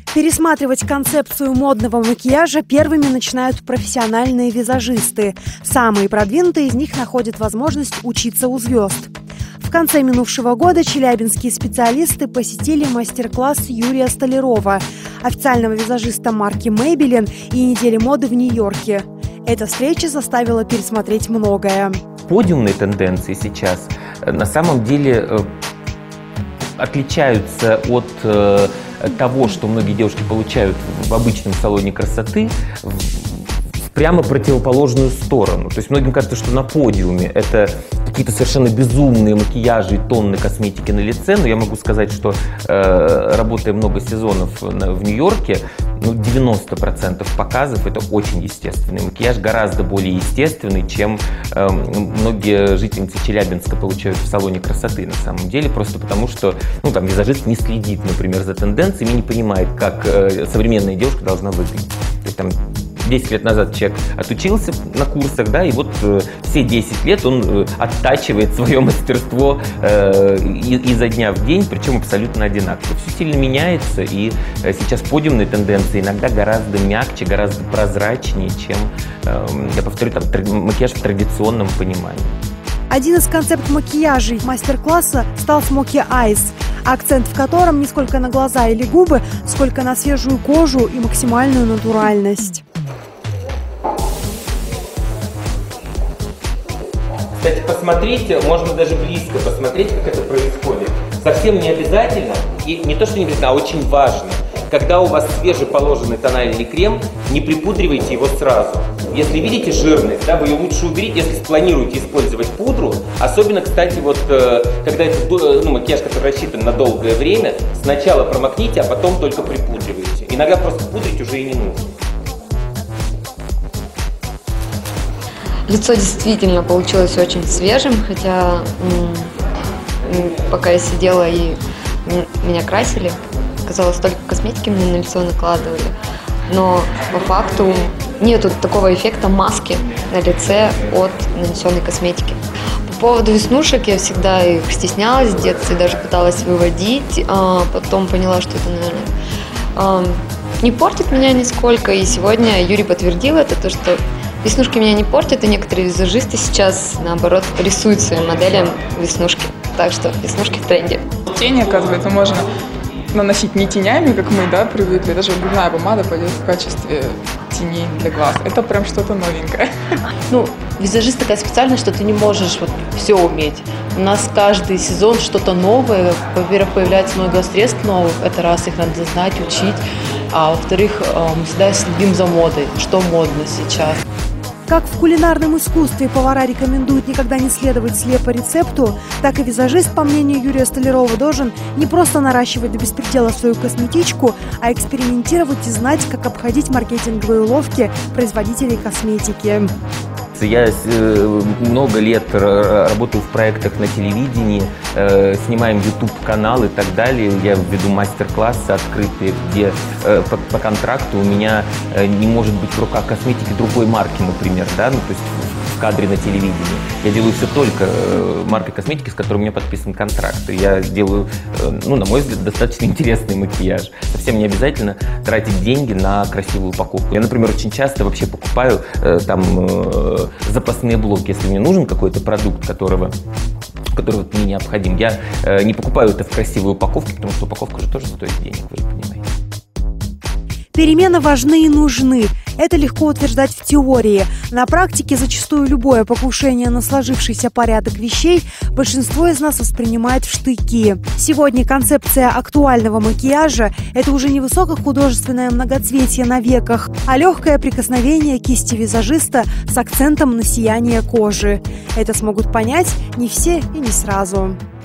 Пересматривать концепцию модного макияжа первыми начинают профессиональные визажисты. Самые продвинутые из них находят возможность учиться у звезд. В конце минувшего года челябинские специалисты посетили мастер-класс Юрия Столярова, официального визажиста марки Maybelline и недели моды в Нью-Йорке. Эта встреча заставила пересмотреть многое. Подиумные тенденции сейчас на самом деле отличаются от того, что многие девушки получают в обычном салоне красоты, в прямо противоположную сторону. То есть многим кажется, что на подиуме это какие-то совершенно безумные макияжи и тонны косметики на лице, но я могу сказать, что работая много сезонов в Нью-Йорке, 90% показов это очень естественный макияж, гораздо более естественный, чем многие жительницы Челябинска получают в салоне красоты на самом деле, просто потому что визажист не следит, например, за тенденциями, не понимает, как современная девушка должна выглядеть. То есть, 10 лет назад человек отучился на курсах, и вот все 10 лет он оттачивает свое мастерство изо дня в день, причем абсолютно одинаково. Все сильно меняется, и сейчас подиумные тенденции иногда гораздо мягче, гораздо прозрачнее, чем, я повторю, макияж в традиционном понимании. Один из концепт-макияжей мастер-класса стал Smoky Eyes, акцент в котором не сколько на глаза или губы, сколько на свежую кожу и максимальную натуральность. Кстати, посмотрите, можно даже близко посмотреть, как это происходит. Совсем не обязательно, и не то, что не обязательно, а очень важно. Когда у вас свежеположенный тональный крем, не припудривайте его сразу. Если видите жирность, вы ее лучше уберите, если спланируете использовать пудру. Особенно, кстати, когда это макияж, который рассчитан на долгое время, сначала промокните, а потом только припудривайте. Иногда просто пудрить уже и не нужно. Лицо действительно получилось очень свежим, хотя пока я сидела и меня красили, казалось, только косметики мне на лицо накладывали, но по факту нету такого эффекта маски на лице от нанесенной косметики. По поводу веснушек я всегда их стеснялась в детстве, даже пыталась выводить, а потом поняла, что это, наверное, не портит меня нисколько, и сегодня Юрий подтвердил это, то, что веснушки меня не портят, и некоторые визажисты сейчас, наоборот, рисуют своим моделям веснушки. Так что веснушки в тренде. Тени, оказывается, можно наносить не тенями, как мы, привыкли. Даже губная помада пойдет в качестве теней для глаз. Это прям что-то новенькое. Визажист такая специальность, что ты не можешь все уметь. У нас каждый сезон что-то новое. Во-первых, появляется много средств новых. Это раз, их надо знать, учить. А во-вторых, мы всегда следим за модой, что модно сейчас. Как в кулинарном искусстве повара рекомендуют никогда не следовать слепо рецепту, так и визажист, по мнению Юрия Столярова, должен не просто наращивать до беспредела свою косметичку, а экспериментировать и знать, как обходить маркетинговые уловки производителей косметики. Я много лет работаю в проектах на телевидении, снимаем YouTube-канал и так далее. Я веду мастер-классы открытые, где по контракту у меня не может быть в руках косметики другой марки, например, то есть в кадре на телевидении. Я делаю все только маркой косметики, с которой у меня подписан контракт. И я делаю, на мой взгляд, достаточно интересный макияж. Совсем не обязательно тратить деньги на красивую упаковку. Я, например, очень часто вообще покупаю запасные блоки, если мне нужен какой-то продукт, который мне необходим. Я не покупаю это в красивой упаковке, потому что упаковка же тоже стоит денег, вы же понимаете. Перемены важны и нужны. Это легко утверждать в теории. На практике зачастую любое покушение на сложившийся порядок вещей большинство из нас воспринимает в штыки. Сегодня концепция актуального макияжа – это уже не высокохудожественное многоцветие на веках, а легкое прикосновение кисти визажиста с акцентом на сияние кожи. Это смогут понять не все и не сразу.